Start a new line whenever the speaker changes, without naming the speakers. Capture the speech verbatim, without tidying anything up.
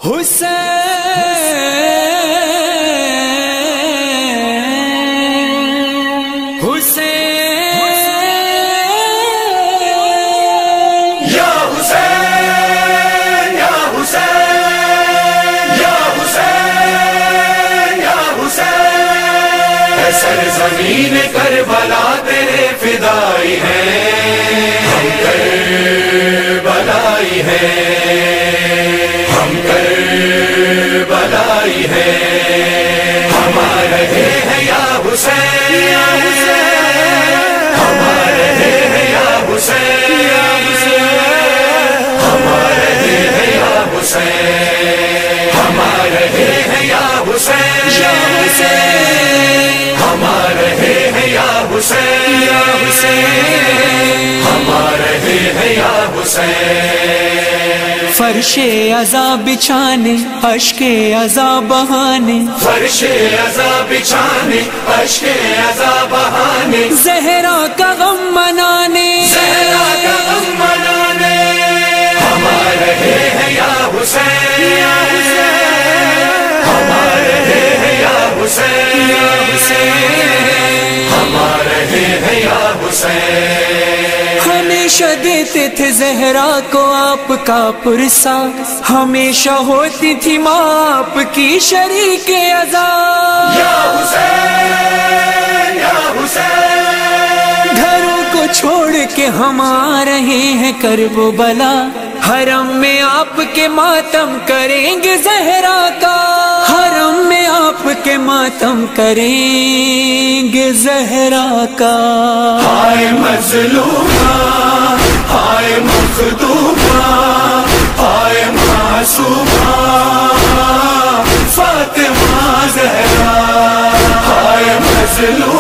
حسین حسین
یا حسین یا حسین یا حسین یا حسین، اے سرزمین کربلا تیرے فدائی ہیں، ہم کربلائی ہیں، ہم کربلائی ہیں، ہمارے ہیں یا حسین یا حسین، ہمارے ہیں یا حسین یا حسین، ہمارے ہیں یا حسین، ہمارے ہیں یا حسین یا حسین، ہمارے ہیں یا حسین یا حسین، ہمارے ہیں یا حسین۔
فرش عذاب بچھانے اشک عذاب بہانے،
فرش عذاب بچھانے اشک عذاب بہانے،
زہرا کا غم منانے،
زہرا کا غم منانے، ہمارے ہیں یا حسین یا حسین، ہمارے ہیں یا حسین یا حسین، ہمارے ہیں یا حسین۔
ہمیشہ دیتے تھے زہرا کو آپ کا پرسا، ہمیشہ ہوتی تھی ماں آپ کی شریک عذاب،
یا حسین یا حسین،
گھروں کو چھوڑ کے ہم آ رہے ہیں کرب و بلا، حرم میں آپ کے ماتم کریں گے زہرا کا، حرم میں آپ کے ماتم کریں گے زہرا کا۔
ہائے مظلومہ ہائے مخدومہ ہائے معصومہ فاطمہ زہرا، ہائے مظلومہ